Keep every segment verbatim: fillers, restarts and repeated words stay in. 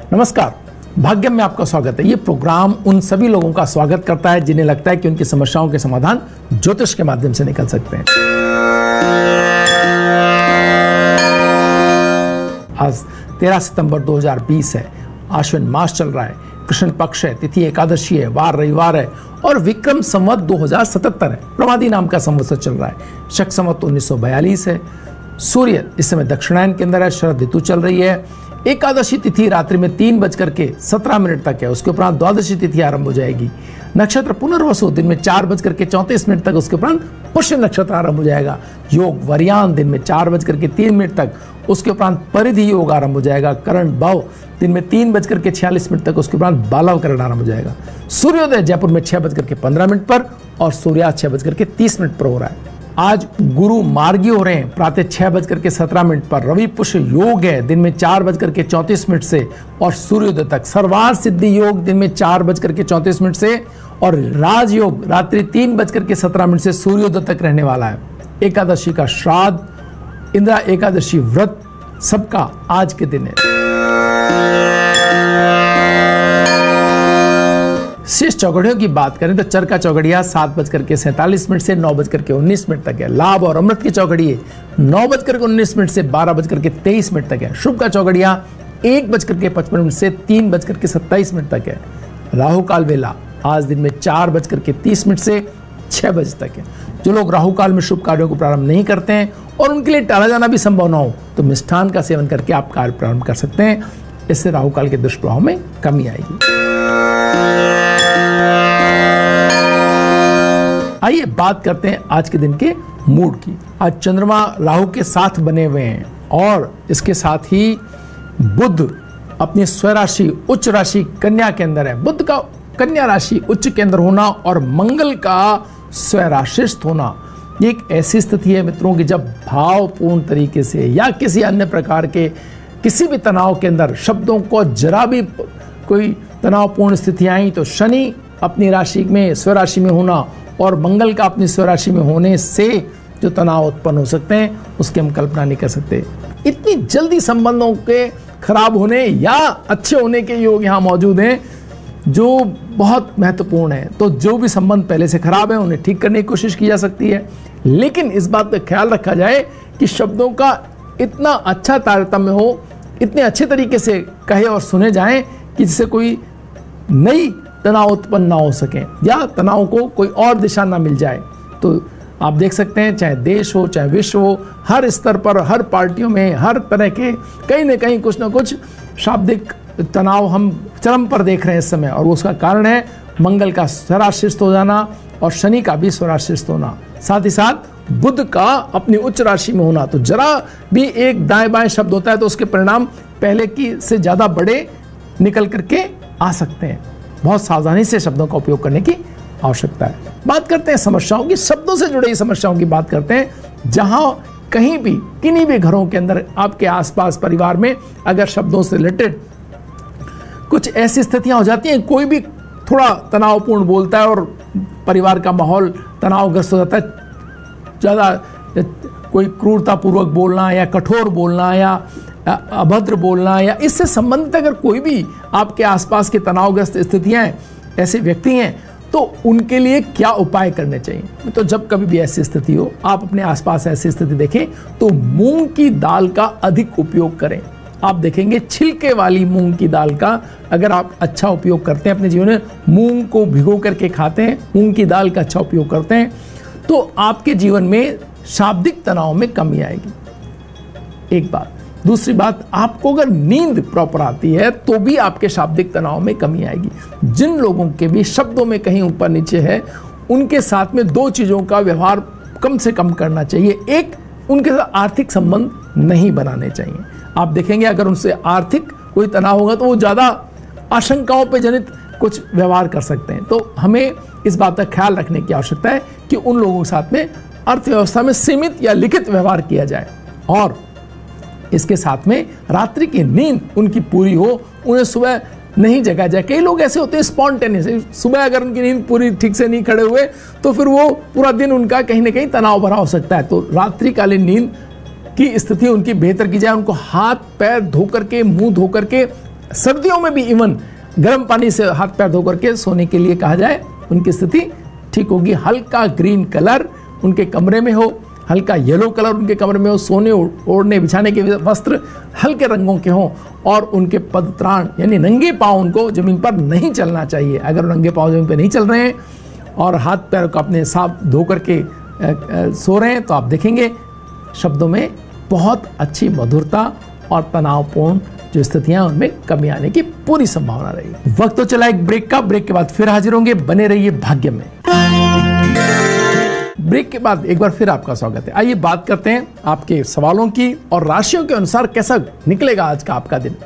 नमस्कार, भाग्यम में आपका स्वागत है। ये प्रोग्राम उन सभी लोगों का स्वागत करता है जिन्हें लगता है कि उनकी समस्याओं के समाधान ज्योतिष के माध्यम से निकल सकते हैं। आज तेरह सितंबर दो हज़ार बीस है, आश्विन मास चल रहा है, कृष्ण पक्ष है, तिथि एकादशी है, वार रविवार है और विक्रम संवत दो हज़ार सतहत्तर है। प्रमादी नाम का संवत्सर चल रहा है। शक संवत उन्नीस सौ बयालीस है। सूर्य इस समय दक्षिणायन के अंदर है, शरद ऋतु चल रही है। एकादशी तिथि रात्रि में तीन बजकर के सत्रह मिनट तक है, उसके उपरांत द्वादशी तिथि आरंभ हो जाएगी। नक्षत्र पुनर्वसु दिन में चार बजकर के चौंतीस मिनट तक, उसके उपरांत पुष्य नक्षत्र आरंभ हो जाएगा। योग वरियान दिन में चार बजकर के तीन मिनट तक, उसके उपरांत परिधि योग आरंभ हो जाएगा। करण भव दिन में तीन बजकर के छियालीस मिनट तक, उसके उपरांत बालव करण आरंभ हो जाएगा। सूर्योदय जयपुर में छह बजकर के पंद्रह मिनट पर और सूर्यास्त छह बजकर के तीस मिनट पर हो रहा है। आज गुरु मार्गी हो रहे हैं प्रातः छह बजकर के सत्रह मिनट पर। रवि पुष्य योग है दिन में चार बजकर के चौंतीस मिनट से और सूर्योदय तक। सर्वार सिद्धि योग दिन में चार बजकर के चौंतीस मिनट से और राजयोग रात्रि तीन बजकर के सत्रह मिनट से सूर्योदय तक रहने वाला है। एकादशी का श्राद्ध, इंदिरा एकादशी व्रत सबका आज के दिन है। शेष चौघड़ियों की बात करें तो चर का चौघड़िया सात बजकर के सैंतालीस मिनट से नौ बजकर के उन्नीस मिनट तक है। लाभ और अमृत की चौघड़िए नौ बजकर के उन्नीस मिनट से बारह बजकर के तेईस मिनट तक है। शुभ का चौघड़िया एक बजकर के पचपन मिनट से तीन बजकर के सत्ताईस मिनट तक है। राहु काल वेला आज दिन में चार बजकर के तीस मिनट से छह बजे तक है। जो लोग राहु काल में शुभ कार्यों को प्रारंभ नहीं करते हैं और उनके लिए टाला जाना भी संभव ना हो तो मिष्ठान का सेवन करके आप कार्य प्रारंभ कर सकते हैं। इससे राहु काल के दुष्प्रभाव में कमी आएगी। आइए बात करते हैं आज के दिन के मूड की। आज चंद्रमा राहु के साथ बने हुए हैं और इसके साथ ही बुध अपनी स्वराशि उच्च राशि कन्या के अंदर है। बुध का कन्या राशि उच्च के अंदर होना और मंगल का स्वराशिस्थ होना, ये एक ऐसी स्थिति है मित्रों की जब भावपूर्ण तरीके से या किसी अन्य प्रकार के किसी भी तनाव के अंदर शब्दों को जरा भी कोई तनावपूर्ण स्थिति आई तो शनि अपनी राशि में स्वराशि में होना और मंगल का अपनी स्वराशि में होने से जो तनाव उत्पन्न हो सकते हैं उसकी हम कल्पना नहीं कर सकते। इतनी जल्दी संबंधों के खराब होने या अच्छे होने के योग यहाँ मौजूद हैं जो बहुत महत्वपूर्ण है। तो जो भी संबंध पहले से खराब है उन्हें ठीक करने की कोशिश की जा सकती है, लेकिन इस बात का ख्याल रखा जाए कि शब्दों का इतना अच्छा तारतम्य हो, इतने अच्छे तरीके से कहे और सुने जाएं कि जिससे कोई नई तनाव उत्पन्न ना हो सके या तनाव को कोई और दिशा ना मिल जाए। तो आप देख सकते हैं चाहे देश हो चाहे विश्व हो, हर स्तर पर हर पार्टियों में हर तरह के कहीं ना कहीं कुछ ना कुछ शाब्दिक तनाव हम चरम पर देख रहे हैं इस समय। और उसका कारण है मंगल का स्वराशिस्थ हो जाना और शनि का भी स्वराशिस्थ होना, साथ ही साथ बुध का अपनी उच्च राशि में होना। तो जरा भी एक दाएं बाएं शब्द होता है तो उसके परिणाम पहले की से ज्यादा बड़े निकल करके आ सकते हैं। बहुत सावधानी से शब्दों का उपयोग करने की आवश्यकता है। बात करते हैं समस्याओं की, शब्दों से जुड़ी समस्याओं की बात करते हैं। जहां कहीं भी किन्हीं भी घरों के अंदर आपके आसपास परिवार में अगर शब्दों से रिलेटेड कुछ ऐसी स्थितियां हो जाती हैं, कोई भी थोड़ा तनावपूर्ण बोलता है और परिवार का माहौल तनावग्रस्त हो जाता है, ज़्यादा कोई क्रूरतापूर्वक बोलना या कठोर बोलना या अभद्र बोलना या इससे संबंधित अगर कोई भी आपके आसपास की तनावग्रस्त स्थितियां हैं, ऐसे व्यक्ति हैं, तो उनके लिए क्या उपाय करने चाहिए। तो जब कभी भी ऐसी स्थिति हो, आप अपने आसपास ऐसी स्थिति देखें तो मूंग की दाल का अधिक उपयोग करें। आप देखेंगे छिलके वाली मूंग की दाल का अगर आप अच्छा उपयोग करते हैं अपने जीवन में, मूंग को भिगो करके खाते हैं, मूंग की दाल का अच्छा उपयोग करते हैं, तो आपके जीवन में शाब्दिक तनाव में कमी आएगी। एक बात। दूसरी बात, आपको अगर नींद प्रॉपर आती है तो भी आपके शाब्दिक तनाव में कमी आएगी। जिन लोगों के भी शब्दों में कहीं ऊपर नीचे है, उनके साथ में दो चीजों का व्यवहार कम से कम करना चाहिए। एक, उनके साथ आर्थिक संबंध नहीं बनाने चाहिए। आप देखेंगे अगर उनसे आर्थिक कोई तनाव होगा तो वो ज्यादा आशंकाओं पर जनित कुछ व्यवहार कर सकते हैं। तो हमें इस बात का ख्याल रखने की आवश्यकता है कि उन लोगों के साथ में अर्थव्यवस्था में सीमित या लिखित व्यवहार किया जाए और इसके साथ में रात्रि की नींद उनकी पूरी हो, उन्हें सुबह नहीं जगा जाए। कई लोग ऐसे होते हैं स्पॉन्टेनियस, सुबह अगर उनकी नींद पूरी ठीक से नहीं खड़े हुए तो फिर वो पूरा दिन उनका कहीं ना कहीं तनाव भरा हो सकता है। तो रात्रिकालीन नींद की स्थिति उनकी बेहतर की जाए, उनको हाथ पैर धो करके मुंह धो करके सर्दियों में भी इवन गर्म पानी से हाथ पैर धो करके सोने के लिए कहा जाए, उनकी स्थिति ठीक होगी। हल्का ग्रीन कलर उनके कमरे में हो, हल्का येलो कलर उनके कमरे में हो, सोने ओढ़ने बिछाने के वस्त्र हल्के रंगों के हों, और उनके पदत्राण यानी नंगे पाँव उनको जमीन पर नहीं चलना चाहिए। अगर नंगे पाँव जमीन पर नहीं चल रहे हैं और हाथ पैर को अपने साफ धो करके सो रहे हैं, तो आप देखेंगे शब्दों में बहुत अच्छी मधुरता और तनावपूर्ण जो स्थितियां उनमें कमी आने की पूरी संभावना रही। वक्त तो चला एक ब्रेक का, ब्रेक के बाद फिर हाजिर होंगे, बने रहिए भाग्य में। ब्रेक के बाद एक बार फिर आपका स्वागत है। आइए बात करते हैं आपके सवालों की और राशियों के अनुसार कैसा निकलेगा आज का आपका दिन।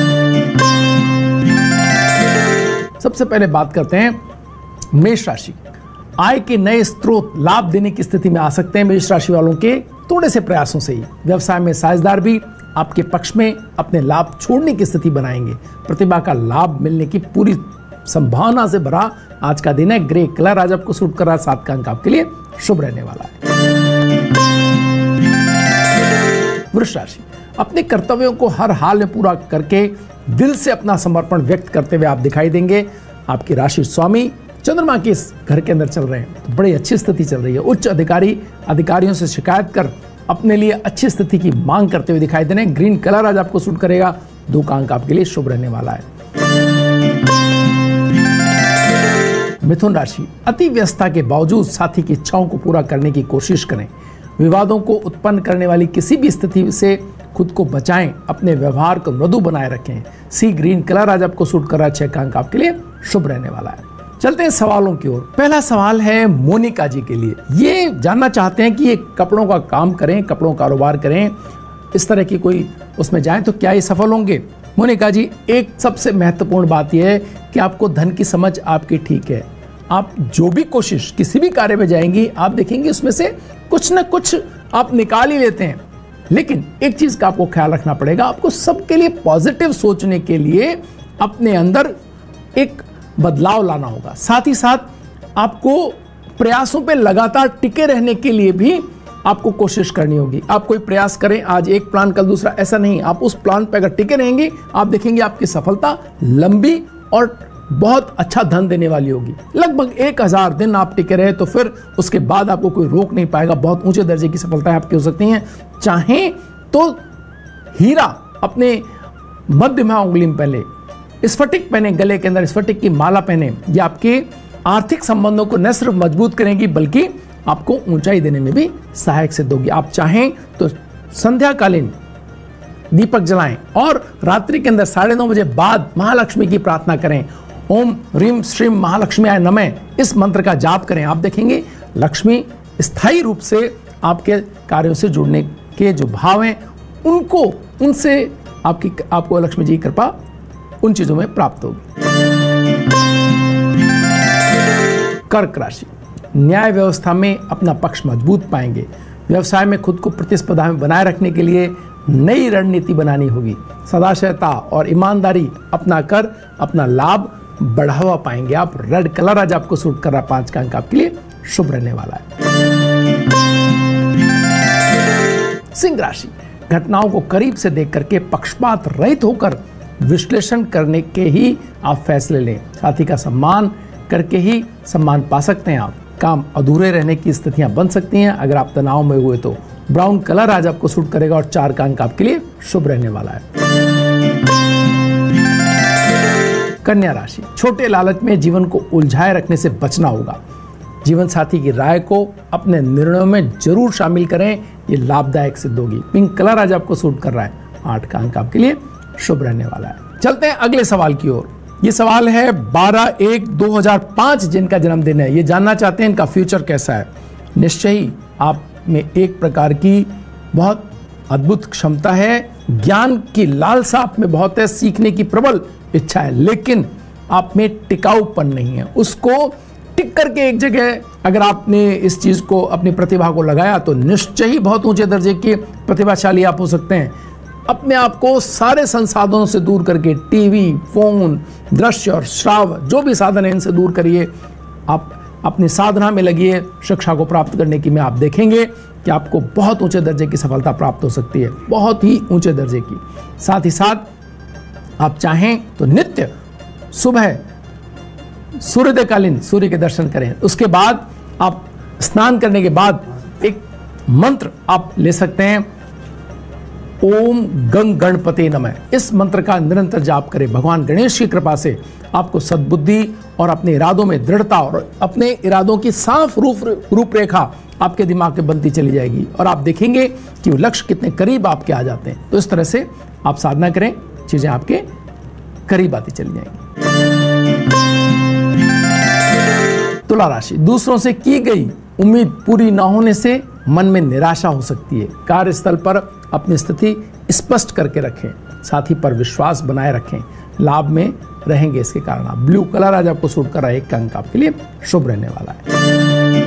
सबसे पहले बात करते हैं मेष राशि। आय के नए स्रोत लाभ देने की स्थिति में आ सकते हैं मेष राशि वालों के थोड़े से प्रयासों से ही। व्यवसाय में साझेदार भी आपके पक्ष में अपने लाभ छोड़ने की स्थिति बनाएंगे। प्रतिभा का लाभ मिलने की पूरी संभावना से भरा आज का दिन है। ग्रे कलर आज आपको सूट कर रहा है, सात का अंक आपके लिए शुभ रहने वाला है। वृष राशि। अपने कर्तव्यों को हर हाल में पूरा करके दिल से अपना समर्पण व्यक्त करते हुए आप दिखाई देंगे। आपकी राशि स्वामी चंद्रमा के इस घर के अंदर चल रहे हैं, तो बड़ी अच्छी स्थिति चल रही है। उच्च अधिकारी अधिकारियों से शिकायत कर अपने लिए अच्छी स्थिति की मांग करते हुए दिखाई दे रहे हैं। ग्रीन कलर आज आपको सूट करेगा, दो का अंक आपके लिए शुभ रहने वाला है। मिथुन राशि। अति व्यस्तता के बावजूद साथी की इच्छाओं को पूरा करने की कोशिश करें। विवादों को उत्पन्न करने वाली किसी भी स्थिति से खुद को बचाएं। अपने व्यवहार को मृदु बनाए रखें। सी ग्रीन कलर आज आपको सूट कर रहा है, छह का अंक आपके लिए शुभ रहने वाला है। चलते हैं सवालों की ओर। पहला सवाल है मोनिका जी के लिए। ये जानना चाहते हैं कि ये कपड़ों का काम करें, कपड़ों का कारोबार करें, इस तरह की कोई उसमें जाएं तो क्या ये सफल होंगे। मोनिका जी, एक सबसे महत्वपूर्ण बात यह है कि आपको धन की समझ आपकी ठीक है। आप जो भी कोशिश किसी भी कार्य में जाएंगी, आप देखेंगे उसमें से कुछ ना कुछ आप निकाल ही लेते हैं। लेकिन एक चीज का आपको ख्याल रखना पड़ेगा, आपको सबके लिए पॉजिटिव सोचने के लिए अपने अंदर एक बदलाव लाना होगा। साथ ही साथ आपको प्रयासों पे लगातार टिके रहने के लिए भी आपको कोशिश करनी होगी। आप कोई प्रयास करें, आज एक प्लान कल दूसरा, ऐसा नहीं। आप उस प्लान पे अगर टिके रहेंगे, आप देखेंगे आपकी सफलता लंबी और बहुत अच्छा धन देने वाली होगी। लगभग एक हजार दिन आप टिके रहे तो फिर उसके बाद आपको कोई रोक नहीं पाएगा। बहुत ऊंचे दर्जे की सफलताएं आपकी हो सकती हैं। चाहे तो हीरा अपने मध्यमा उंगली में पहले, स्फटिक पहने गले के अंदर, स्फटिक की माला पहने। ये आपके आर्थिक संबंधों को न सिर्फ मजबूत करेंगी बल्कि आपको ऊंचाई देने में भी सहायक सिद्ध होगी। आप चाहें तो संध्याकालीन दीपक जलाएं और रात्रि के अंदर साढ़े नौ बजे बाद महालक्ष्मी की प्रार्थना करें। ओम ह्रीम श्रीम महालक्ष्मी आय नमः, इस मंत्र का जाप करें। आप देखेंगे लक्ष्मी स्थायी रूप से आपके कार्यों से जुड़ने के जो भाव हैं उनको उनसे आपकी आपको लक्ष्मी जी की कृपा उन चीजों में प्राप्त होगी। कर्क राशि। न्याय व्यवस्था में अपना पक्ष मजबूत पाएंगे। व्यवसाय में खुद को प्रतिस्पर्धा में बनाए रखने के लिए नई रणनीति बनानी होगी। सदाशयता और ईमानदारी अपना कर अपना लाभ बढ़ावा पाएंगे आप। रेड कलर आज आपको सूट कर रहा, पांच का अंक आपके लिए शुभ रहने वाला है। सिंह राशि। घटनाओं को करीब से देख करके पक्षपात रहित होकर विश्लेषण करने के ही आप फैसले लें। साथी का सम्मान करके ही सम्मान पा सकते हैं आप। काम अधूरे रहने की स्थितियां बन सकती हैं अगर आप तनाव में हुए तो। ब्राउन कलर आज आपको सूट करेगा और चार का अंक आपके लिए शुभ रहने वाला है। कन्या राशि। छोटे लालच में जीवन को उलझाए रखने से बचना होगा। जीवन साथी की राय को अपने निर्णयों में जरूर शामिल करें, ये लाभदायक सिद्ध होगी। पिंक कलर आज आपको सूट कर रहा है, आठ का अंक आपके लिए शुभ रहने वाला है। चलते हैं अगले सवाल की ओर। ये सवाल है बारह एक दो हजार पाँच जिनका जन्मदिन है। ये जानना चाहते हैं इनका फ्यूचर कैसा है। निश्चय ही आप में एक प्रकार की बहुत अद्भुत क्षमता है, ज्ञान की लालसा आप में बहुत है, सीखने की प्रबल इच्छा है, लेकिन आप में टिकाऊपन नहीं है। उसको टिक करके एक जगह अगर आपने इस चीज को, अपनी प्रतिभा को लगाया तो निश्चय ही बहुत ऊंचे दर्जे के प्रतिभाशाली आप हो सकते हैं। अपने आप को सारे संसाधनों से दूर करके, टीवी, फोन, दृश्य और श्राव जो भी साधन है इनसे दूर करिए। आप अपनी साधना में लगिए शिक्षा को प्राप्त करने की। में आप देखेंगे कि आपको बहुत ऊंचे दर्जे की सफलता प्राप्त हो सकती है, बहुत ही ऊंचे दर्जे की। साथ ही साथ आप चाहें तो नित्य सुबह सूर्योदयकालीन सूर्य के दर्शन करें। उसके बाद आप स्नान करने के बाद एक मंत्र आप ले सकते हैं, ओम गंग गणपते नमः। इस मंत्र का निरंतर जाप करें। भगवान गणेश की कृपा से आपको सद्बुद्धि और अपने इरादों में दृढ़ता और अपने इरादों की साफ रूप रूपरेखा आपके दिमाग में बनती चली जाएगी और आप देखेंगे कि वो लक्ष्य कितने करीब आपके आ जाते हैं। तो इस तरह से आप साधना करें, चीजें आपके करीब आती चली जाएंगी। तुला राशि, दूसरों से की गई उम्मीद पूरी न होने से मन में निराशा हो सकती है। कार्यस्थल पर अपनी स्थिति स्पष्ट करके रखें, साथी पर विश्वास बनाए रखें, लाभ में रहेंगे। इसके कारण आप ब्लू कलर आज आपको सूट कर रहा है, एक अंक आपके लिए शुभ रहने वाला है।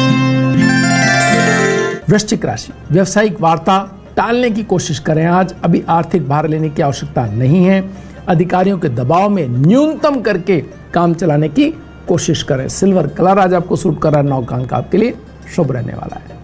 वृश्चिक राशि, व्यवसायिक वार्ता टालने की कोशिश करें। आज अभी आर्थिक भार लेने की आवश्यकता नहीं है। अधिकारियों के दबाव में न्यूनतम करके काम चलाने की कोशिश करें। सिल्वर कलर आज आपको सूट कर रहा है, नौ का अंक आपके लिए शुभ रहने वाला है।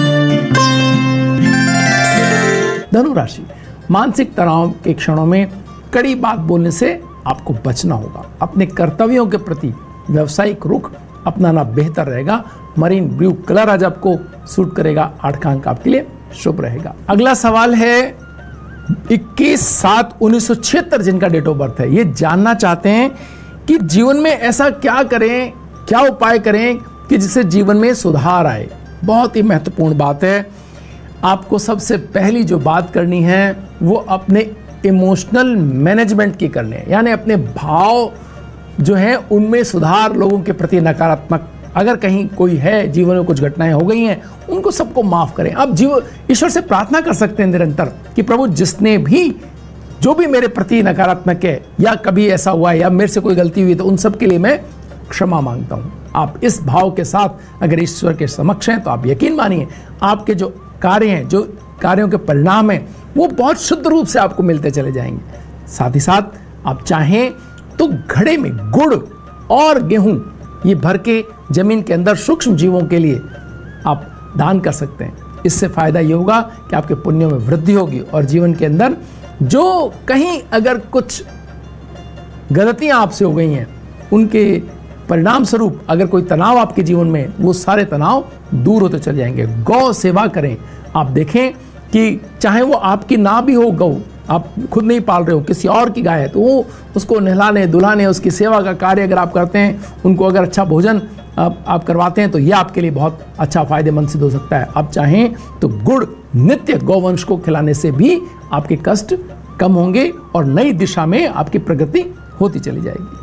धनु राशि, मानसिक तनाव के क्षणों में कड़ी बात बोलने से आपको बचना होगा। अपने कर्तव्यों के प्रति व्यवसायिक रुख अपनाना बेहतर रहेगा। मरीन ब्लू कलर आज आपको सूट करेगा, आठ का अंक आपके लिए शुभ रहेगा। अगला सवाल है इक्कीस सात उन्नीस सौ छिहत्तर जिनका डेट ऑफ बर्थ है, ये जानना चाहते हैं कि जीवन में ऐसा क्या करें, क्या उपाय करें कि जिससे जीवन में सुधार आए। बहुत ही महत्वपूर्ण बात है। आपको सबसे पहली जो बात करनी है वो अपने इमोशनल मैनेजमेंट की करनी है, यानी अपने भाव जो हैं उनमें सुधार, लोगों के प्रति नकारात्मक अगर कहीं कोई है, जीवन में कुछ घटनाएं हो गई हैं, उनको सबको माफ करें। आप जीव ईश्वर से प्रार्थना कर सकते हैं निरंतर कि प्रभु जिसने भी जो भी मेरे प्रति नकारात्मक है या कभी ऐसा हुआ है या मेरे से कोई गलती हुई तो उन सब के लिए मैं क्षमा मांगता हूं। आप इस भाव के साथ अगर ईश्वर के समक्ष हैं तो आप यकीन मानिए आपके जो कार्य हैं, जो कार्यों के परिणाम हैं, वो बहुत शुद्ध रूप से आपको मिलते चले जाएंगे। साथ ही साथ आप चाहें तो घड़े में गुड़ और गेहूं ये भर के जमीन के अंदर सूक्ष्म जीवों के लिए आप दान कर सकते हैं। इससे फायदा ये होगा कि आपके पुण्यों में वृद्धि होगी और जीवन के अंदर जो कहीं अगर कुछ गलतियां आपसे हो गई हैं उनके परिणाम स्वरूप अगर कोई तनाव आपके जीवन में, वो सारे तनाव दूर होते चले जाएंगे। गौ सेवा करें। आप देखें कि चाहे वो आपकी ना भी हो गौ, आप खुद नहीं पाल रहे हो, किसी और की गाय है, तो वो उसको नहलाने धुलाने उसकी सेवा का कार्य अगर आप करते हैं, उनको अगर अच्छा भोजन आप, आप करवाते हैं तो ये आपके लिए बहुत अच्छा फायदेमंद सिद्ध हो सकता है। आप चाहें तो गुड़ नित्य गौवंश को खिलाने से भी आपके कष्ट कम होंगे और नई दिशा में आपकी प्रगति होती चली जाएगी।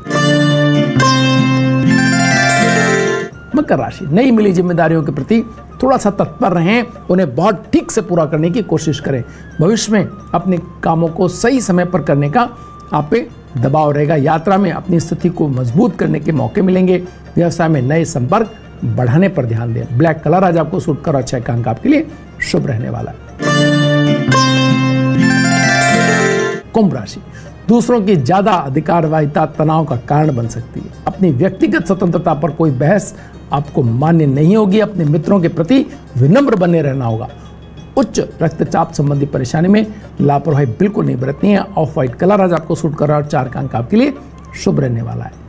मकर राशि, नई मिली जिम्मेदारियों के प्रति थोड़ा सा तत्पर रहें, उन्हें बहुत ठीक से पूरा करने की कोशिश करें। भविष्य में अपने कामों को सही समय पर करने का आप पे दबाव रहेगा। यात्रा में अपनी स्थिति को मजबूत करने के मौके मिलेंगे। व्यवसाय में नए संपर्क बढ़ाने पर ध्यान दें। ब्लैक कलर आज आपको सूट कर अच्छा अंक आपके लिए शुभ रहने वाला है। कुंभ राशि, दूसरों की ज्यादा अधिकारवाहिता तनाव का कारण बन सकती है। अपनी व्यक्तिगत स्वतंत्रता पर कोई बहस आपको मान्य नहीं होगी। अपने मित्रों के प्रति विनम्र बने रहना होगा। उच्च रक्तचाप संबंधी परेशानी में लापरवाही बिल्कुल नहीं बरतनी है। ऑफ व्हाइट कलर आज आपको सूट कर रहा है और चार का अंक आपके लिए शुभ रहने वाला है।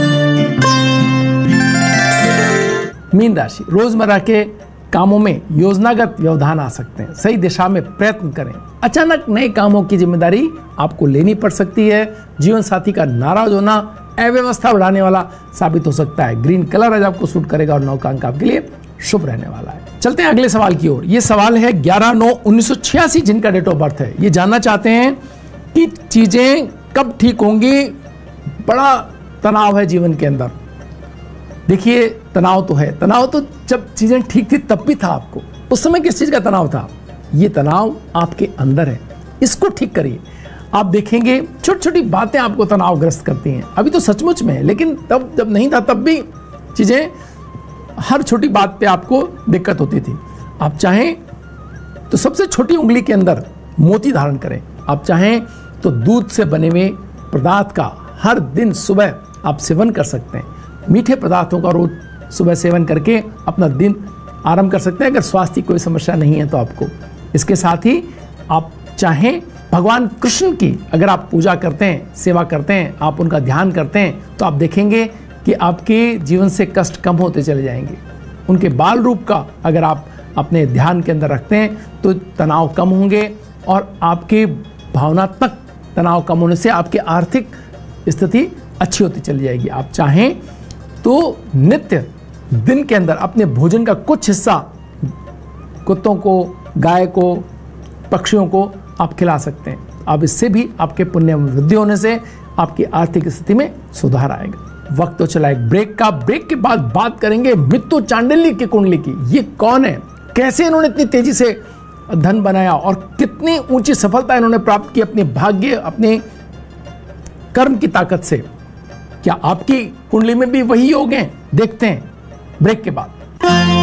मीन राशि, रोजमर्रा के कामों में योजनागत व्यवधान आ सकते हैं। सही दिशा में प्रयत्न करें। अचानक नए कामों की जिम्मेदारी आपको लेनी पड़ सकती है। जीवन साथी का नाराज होना अव्यवस्था बढ़ाने वाला साबित हो सकता है। ग्रीन कलर आज आपको सूट करेगा और नौ का अंक आपके लिए शुभ रहने वाला है। चलते हैं अगले सवाल की ओर। ये सवाल है ग्यारह नौ उन्नीस सौ छियासी जिनका डेट ऑफ बर्थ है। ये जानना चाहते हैं कि चीजें कब ठीक होंगी। बड़ा तनाव है जीवन के अंदर। देखिए तनाव तो है, तनाव तो जब चीजें ठीक थी तब भी था आपको। उस समय किस चीज का तनाव था? ये तनाव आपके अंदर है, इसको ठीक करिए। आप देखेंगे छोटी छोटी बातें आपको तनावग्रस्त करती हैं। अभी तो सचमुच में है, लेकिन तब जब नहीं था तब भी चीजें हर छोटी बात पे आपको दिक्कत होती थी। आप चाहें तो सबसे छोटी उंगली के अंदर मोती धारण करें। आप चाहें तो दूध से बने हुए पदार्थ का हर दिन सुबह आप सेवन कर सकते हैं। मीठे पदार्थों का रोज सुबह सेवन करके अपना दिन आरंभ कर सकते हैं, अगर स्वास्थ्य की कोई समस्या नहीं है तो आपको। इसके साथ ही आप चाहें भगवान कृष्ण की अगर आप पूजा करते हैं, सेवा करते हैं, आप उनका ध्यान करते हैं, तो आप देखेंगे कि आपके जीवन से कष्ट कम होते चले जाएंगे। उनके बाल रूप का अगर आप अपने ध्यान के अंदर रखते हैं तो तनाव कम होंगे और आपके भावनात्मक तनाव कम होने से आपकी आर्थिक स्थिति अच्छी होती चली जाएगी। आप चाहें तो नित्य दिन के अंदर अपने भोजन का कुछ हिस्सा कुत्तों को, गाय को, पक्षियों को आप खिला सकते हैं। अब इससे भी आपके पुण्य में वृद्धि होने से आपकी आर्थिक स्थिति में सुधार आएगा। वक्त तो चला एक ब्रेक का। ब्रेक के बाद बात करेंगे मृत्यु चांडिल्य की कुंडली की। ये कौन है, कैसे इन्होंने इतनी तेजी से धन बनाया और कितनी ऊंची सफलता इन्होंने प्राप्त की अपने भाग्य, अपने कर्म की ताकत से। क्या आपकी कुंडली में भी वही योग हैं? देखते हैं ब्रेक के बाद।